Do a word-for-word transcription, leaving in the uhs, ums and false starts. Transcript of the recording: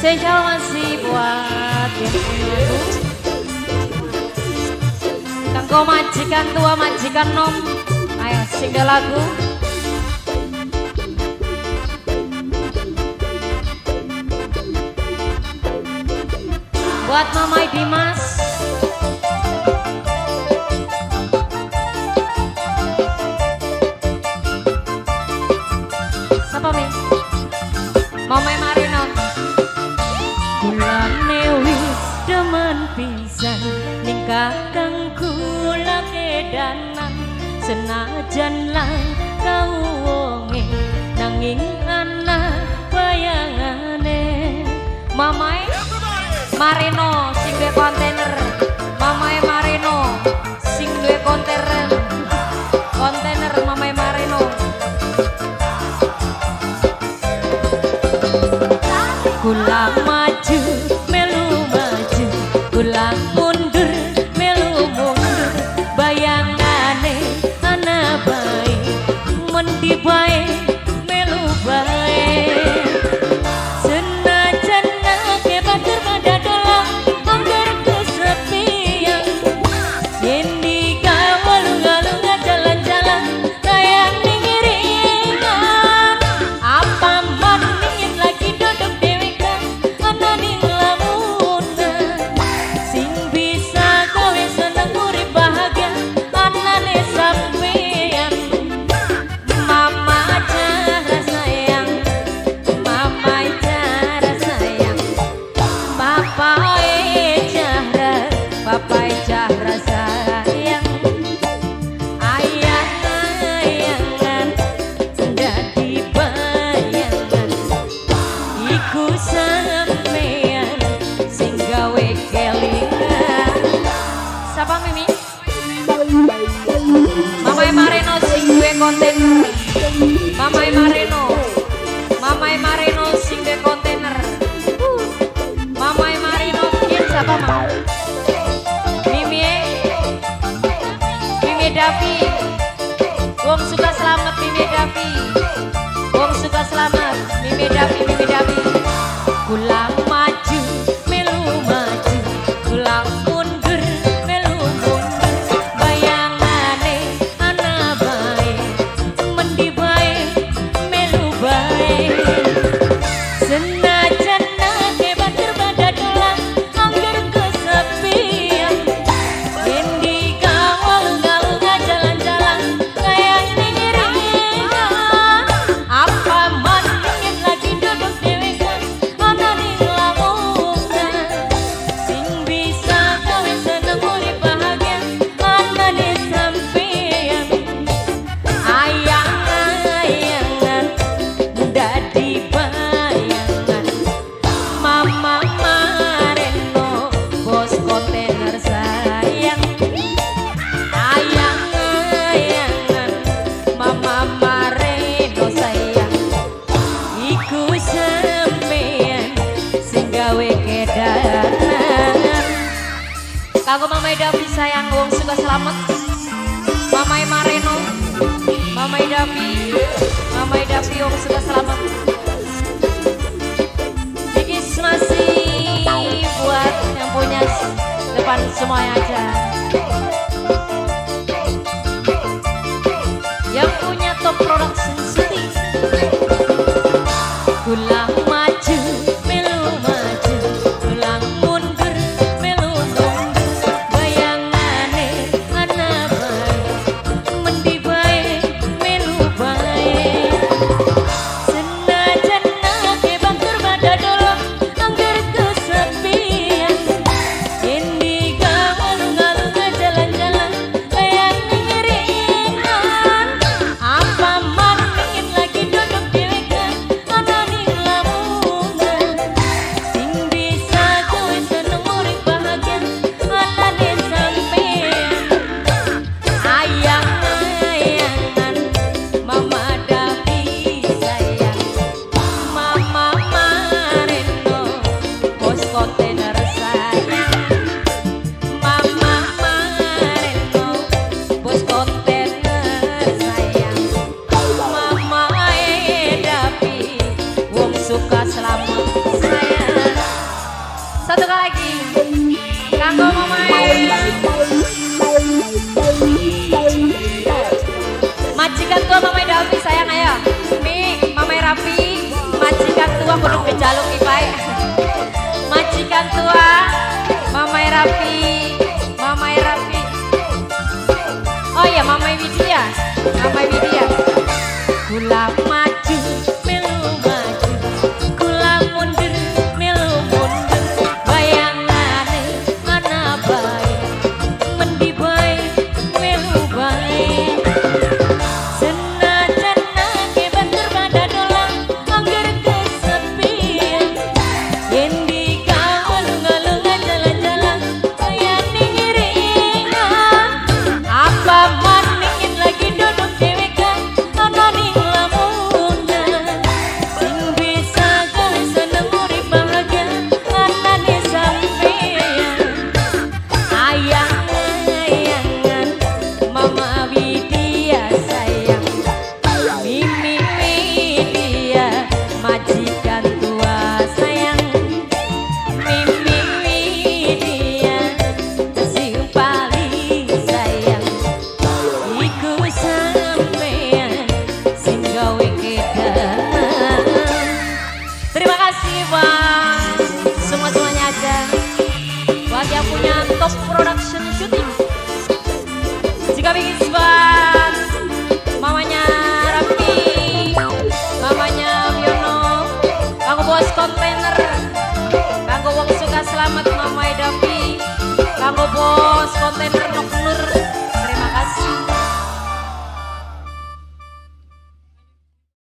Spesial masih buat yang punya aku. Kanggo majikan tua majikan nom. Ayo singgah lagu. Buat Mamai Dimas. Siapa Mi? Mamai Marino. Kulane wis demen pisan ning kakang kula kedanan senajan lang kau wonge nanging ana bayangane. Mamai Marino sing duwe kontainer, Mamai Marino sing duwe kontainer, kontainer Mamai Marino. Kula maju melu maju, kula mundur melu mundur, bayangane ana bae, mendi bae melu bae. Kontainer, Mamai Marino, Mamai Marino sing de kontainer, uh. Mamai Marino kian siapa mau? Mimi, Mimi Davi, Wong suka selamat Mimi Davi, Wong suka selamat Mimi Davi, Mimi Davi. Pulang maju, melu maju, pulang mundur, melu mundur, bayangane ana bae. Kanggo Mamai Davi sayang wong suka selamat, Mamai Marino, Mamai Davi, Mamai Davi wong suka selamat. Ini masih buat yang punya depan semuanya aja. Yang punya Top Production City. Kula maju, melu maju, pulang mundur, melu mundur, bayangane ana bae, mendi bae, melu bae. Mamai Davi sayang ayo. Mi, Mamai Rapi, majikan tua kudu bejaluk ibai. Majikan tua, Mamai Rapi, Mamai Rapi. Oh iya, Mamai Widya, Mamai Widya. Kula maju, melu maju, kula mundur, melu mundur. Bayangane mana bae, mendi bae, melu bae. Senajan nangge banter pada dolan, angger kesepian. Yen di kalung-kalungan jalan-jalan, kaya iringan. Apa maningin lagi duduk dewekan, ana ning lamunan. Sing bisa gawe seneng urip bahagia, ana di sampeyan. Ayang-ayangan, Mama Widya sayang. Mimi Widya, majikan tua sayang. Mimi Widya, sing paling sayang. Iku sampeyan sing gawe kedan. Terima kasih buat semua-semuanya aja. Buat yang punya top production shooting. Jika bikin buat mamanya Rapi, mamanya Wiono, kanggo bos kontainer, kanggo wong suka selamat Mamai Davi, kanggo bos kontainer